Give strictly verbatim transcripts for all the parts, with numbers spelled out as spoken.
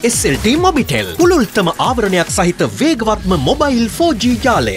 S L T Mobitel පුළුල්තම ආවරණයක් සහිත වේගවත්ම mobile four G ජාලය.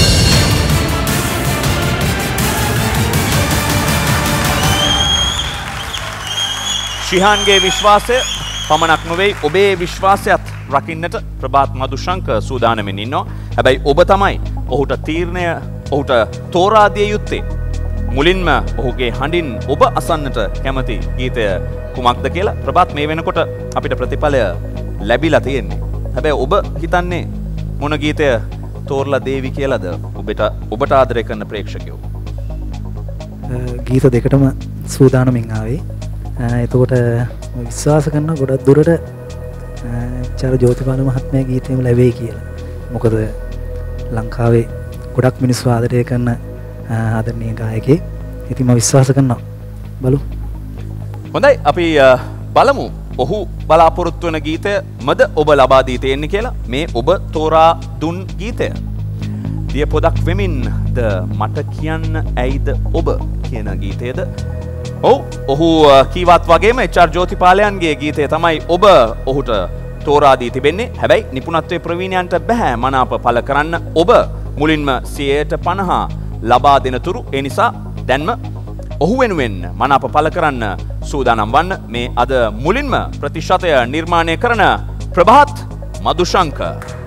ශිහාන්ගේ විශ්වාසය පමණක් නොවේ ඔබේ විශ්වාසයත් රකින්නට ප්‍රභාත් මදුශංක සූදානමින් ඉන්නවා. හැබැයි ඔබ තමයි ඔහුට තීරණය ඔහුට තෝරා දිය යුත්තේ. මුලින්ම ඔහුගේ හඬින් ඔබ අසන්නට කැමති ගීතය කුමක්ද කියලා ප්‍රභාත් මේ වෙනකොට අපිට ප්‍රතිඵලය ලැබිලා තියෙන්නේ. හැබැයි ඔබ හිතන්නේ මොන ගීතය තෝරලා දේවි කියලාද ඔබට ඔබට ආදරය කරන ප්‍රේක්ෂකයෝ? ගීත දෙකටම සූදානමින් ආවේ. එතකොට විශ්වාස කරන ගොඩක් දුරට චාර ජෝතිපාල මහත්මයා ගීතයම ලැබෙයි කියලා. මොකද ලංකාවේ ගොඩක් මිනිස්සු ආදරය කරන ආදරණීය ගායකයෙක්. ඉතින් මම විශ්වාස කරනවා. බලමු. හොඳයි අපි බලමු ඔහු බලාපොරොත්තු වෙන ගීතය මද ඔබ ලබා දී තියෙන්නේ කියලා. මේ ඔබ තෝරා දුන් ගීතය දිය පොදක් වෙමින්ද මට කියන්න ඇයිද ඔබ කියන ගීතයද? ඔව් ඔහු කීවත් වගේම එච් ආර් ජෝතිපාලයන්ගේ ගීතය තමයි ඔබ ඔහුට තෝරා දී තිබෙන්නේ. හැබැයි නිපුණත්වයේ ප්‍රවීණයන්ට බෑ මනාප පළ කරන්න. ඔබ මුලින්ම සියයට පනහ ලබා දෙන තුරු ඒ නිසා දැන්ම ඔහු වෙනුවෙන් මනාප පළ කරන්න සූදානම් වන්න. මේ අද මුලින්ම ප්‍රතිශතය නිර්මාණය කරන ප්‍රභාත් මදුශංක.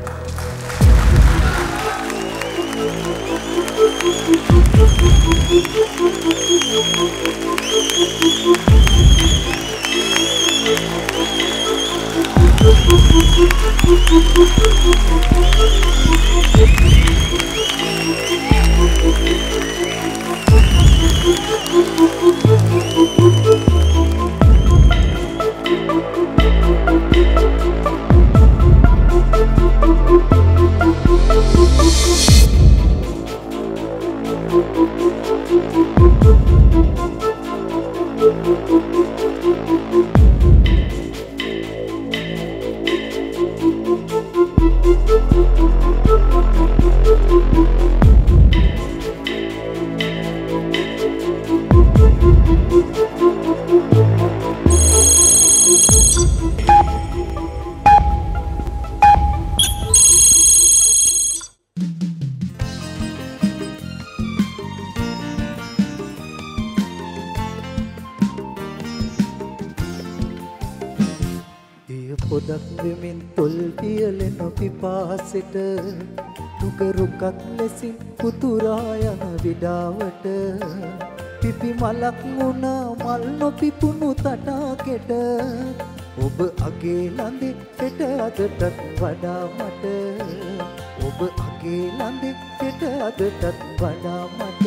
පොදක් වෙමින් තොල් පියලෙන පිපාසෙට දුකරුකක් ලෙසින් පුතුරා යන විඩාවට පිපි මලක් වුණා මල් නොපිපුණු තටාකෙට ඔබ අගේ ළඳේ හෙට අදටත් වඩා මට ඔබ අගේ ළඳේ හෙට අදටත් වඩා මට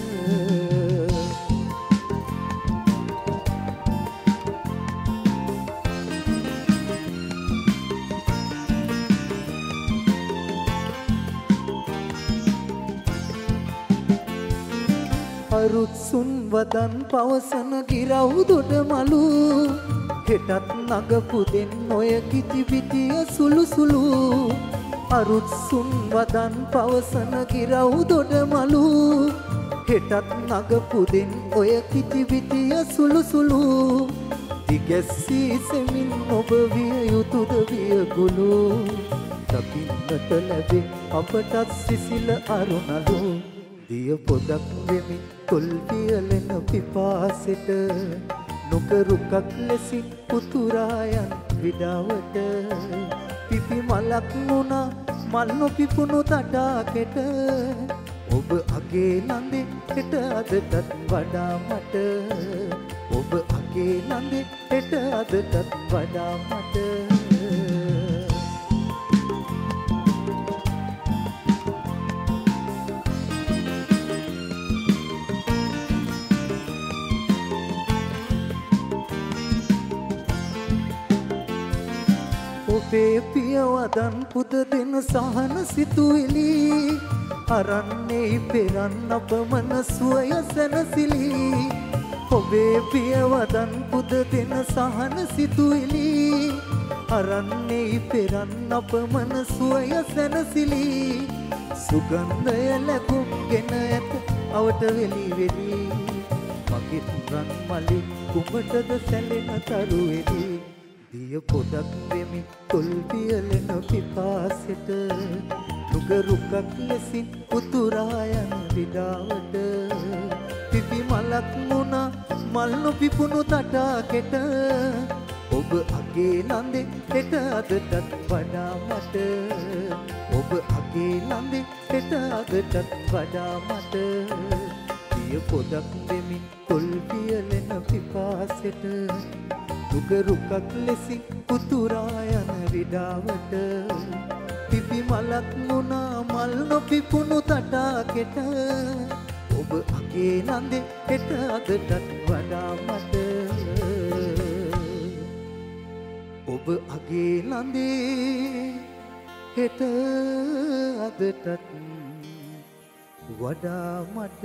අරුත් සුන් වදන් පවසන ගිරව් දොඩ මලු හෙටත් නගපු දෙන් ඔය කිචි පිටිය සුළු සුළු අරුත් සුන් වදන් පවසන ගිරව් දොඩ මලු හෙටත් නගපු දෙන් ඔය කිචි පිටිය සුළු සුළු දිගැස්සී සෙමින් ඔබ විය යුතුද වියගුළු දකින්නට ලැබේ අපටත් සිසිල අරුණලු දිය පොදක් වෙමින් තොල් පියලෙන පිපාසෙට නොකරුකක් ලෙසින් පුතුරා යන විඩාවට පිපි මලක් වුණා මල් නොපිපුණු තටාකෙට ඔබ අගේ ළඳේ හෙට අදටත් වඩා මට ඔබ අගේ ළඳේ හෙට අදටත් වඩා මට ඔබේ පියවදන් පුද දෙන සහන සිතුවිලි අරන්නේ පෙරන් අපමණ සුවය සැනසිලි ඔබේ පියවදන් පුද දෙන සහන සිතුවිලි අරන්නේ පෙරන් අපමණ සුවය සැනසිලි සුගන්ධය ලැබුම්ගෙන ඇත අවට වෙලි වෙලි මගේ රන් මලි කුඹටද සැලෙන තරු වෙලි දිය පොදක් වෙමි තොල් පියලෙන පිපාසෙට නුගරුකක් ලෙසින් උතුරා යන විඩාවට පිපි මලක් මුණා මල් නොපිපුණු තටාකෙට ඔබ අගේ නන්දේ හෙට අදටත් වඩා මට ඔබ අගේ නන්දේ හෙට අදටත් වඩා මට පිය පොදක් දෙමින් තොල් පියලෙන පිපාසෙට නුගරුකක් ලෙසින් උතුරා යන විඩාවට පිපි මලක් මුණා මල් නොපිපුණු තටාකෙට ඔබ අගේ නන්දේ හෙට අදටත් වඩා මට ඔබ අගේ නන්දේ හෙට අදටත් වඩා මට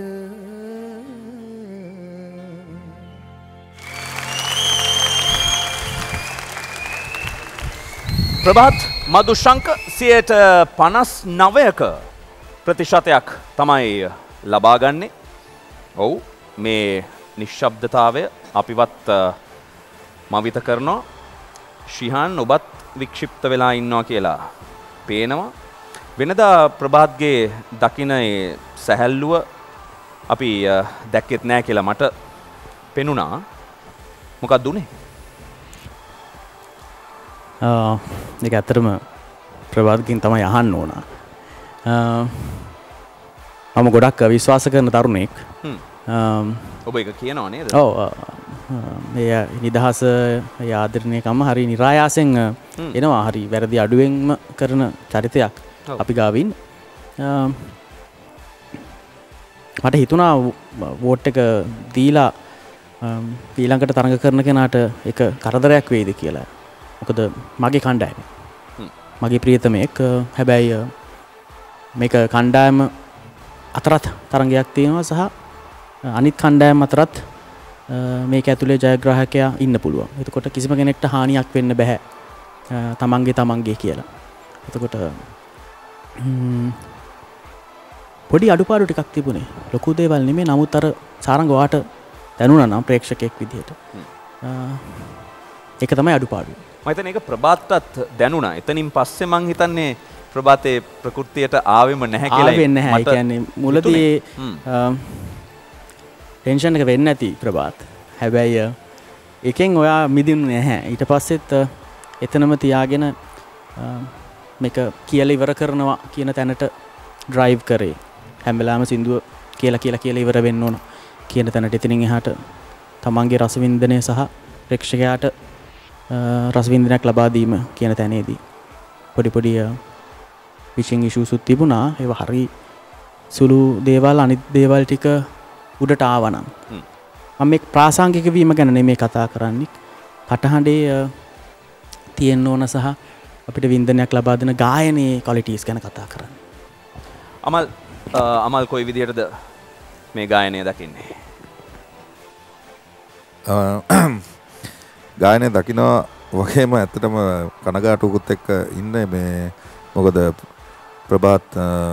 ප්‍රභාත් මදුශංක සියයට පනස් නවයක ප්‍රතිශතයක් තමයි ලබාගන්නේ. ඔව් මේ නිශ්ශබ්දතාවය අපිවත් මවිත කරනවා. ශිහාන් ඔබත් වික්ෂිප්ත වෙලා ඉන්නවා කියලා පේනවා. වෙනදා ප්‍රභාත්ගේ දකින ඒ සැහැල්ලුව අපි දැක්කෙත් නෑ කියලා මට පෙනුණා. මොකක්ද උනේ? ඒක ඇත්තටම ප්‍රභාත්ගෙන් තමයි අහන්න ඕන. මම ගොඩක් විශ්වාස කරන තරුණෙක්. ඔබ ඒක කියනවා නේද? ඔව්. මේ නිදහස ආදරණීයකම හරි નિરાයාසෙන් එනවා. හරි වැරදි අඩුවෙන්ම කරන චරිතයක් අපි ගාවින්. මට හිතුණා වෝට් එක දීලා ඊළඟට තරඟ කරන කෙනාට එක කරදරයක් වෙයිද කියලා. මොකද මගේ කණ්ඩායම මගේ ප්‍රියතමයෙක්. හැබැයි මේක කණ්ඩායම අතරත් තරඟයක් තියෙනවා සහ අනිත් කණ්ඩායම් අතරත් මේක ඇතුලේ ජයග්‍රාහකයා ඉන්න පුළුවන්. එතකොට කිසිම කෙනෙක්ට හානියක් වෙන්න බෑ තමන්ගේ තමන්ගේ කියලා. එතකොට පොඩි අඩුපාඩු ටිකක් තිබුණේ. ලොකු දේවල් නෙමෙයි. නමුත් අර සාරංග වාට දැනුණා නම් ප්‍රේක්ෂකෙක් විදිහට ඒක තමයි අඩුපාඩුව. මම හිතන්නේ ඒක ප්‍රභාත්ටත් දැනුණා. එතනින් පස්සේ මං හිතන්නේ ප්‍රභාතේ ප්‍රകൃතියට ආවෙම නැහැ කියලා. ආවෙන්නේ නැහැ. ඒ කියන්නේ මුලදී ටෙන්ෂන් එක වෙන්නේ නැති ප්‍රභාත්. හැබැයි එකෙන් ඔයා මිදින්නේ නැහැ. ඊට පස්සෙත් එතනම තියාගෙන මේක කියලා ඉවර කරනවා කියන තැනට ඩ්‍රයිව් කරේ. හැම වෙලාවෙම සින්දුව කියලා කියලා කියලා ඉවර වෙන්න ඕන කියන තැනට එතනින් එහාට තමන්ගේ රසවින්දනය සහ ප්‍රේක්ෂකයාට රසවින්දනයක් ලබා දීම කියන තැනේදී පොඩි පොඩි විචින් ඉෂුස් තිබුණා. ඒවා හරි සුළු දේවල් අනිත් දේවල් ටික උඩට ආවනම් මම මේ ප්‍රාසංගික වීම ගැන නෙමෙයි කතා කරන්නේ. කටහඬේ තියෙන්න ඕන සහ අපිට වින්දනයක් ලබා දෙන ගායනයේ ක්වොලිටිස් ගැන කතා කරන්නේ. අමල් අමල් කොයි විදියටද මේ ගායනය දකින්නේ? ගායනය දකිනවා වගේම ඇත්තටම කනගාටුකුත් එක්ක ඉන්නේ මේ මොකද ප්‍රභාත්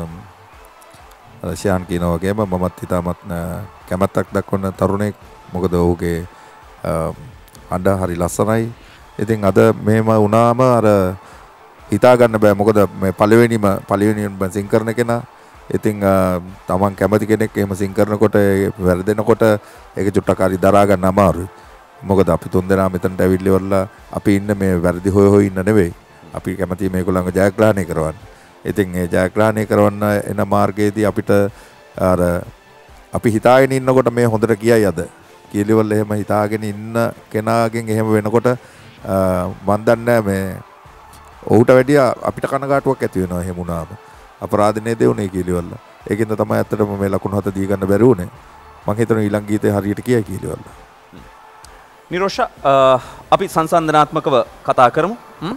ශාන් කියනවා වගේම මමත් හිතාමත් කැමැත්තක් දක්වන තරුණෙක්. මොකද ඔහුගේ අඬ හරි ලස්සනයි. ඉතින් අද මෙහෙම වුණාම අර හිතා ගන්න බෑ. මොකද මේ පළවෙනිම පළවෙනිම සිං කරන කෙනා. ඉතින් තමන් කැමති කෙනෙක් එහෙම සිං කරනකොට වැරදෙනකොට ඒක චුට්ටක් හරි දරා ගන්න අමාරුයි. මොකද අපි තුන්දෙනා මෙතනට ඇවිල්ලි වරලා අපි ඉන්න මේ වැරදි හොය හොය ඉන්න නෙවෙයි. අපි කැමති මේගොල්ලන්ව ජයග්‍රහණය කරවන්න. ඉතින් ඒ ජයග්‍රහණය කරවන්න එන මාර්ගයේදී අපිට අර අපි හිතාගෙන ඉන්නකොට මේ හොඳට කියයි අද. කීලිවල එහෙම හිතාගෙන ඉන්න කෙනාගෙන් එහෙම වෙනකොට මන් දන්නේ මේ ඔහුට වැඩිය අපිට කනගාටුවක් ඇති වෙනවා එහෙම වුණාම. අපරාධනේ දෙවුනේ කීලිවල. ඒකින්ද තමයි ඇත්තටම මේ ලකුණු හත දී ගන්න බැරි වුනේ. මම හිතනවා ඊළඟ ගීතේ හරියට කියයි කීලිවල. නිරෝෂ අපි සංසන්දනාත්මකව කතා කරමු.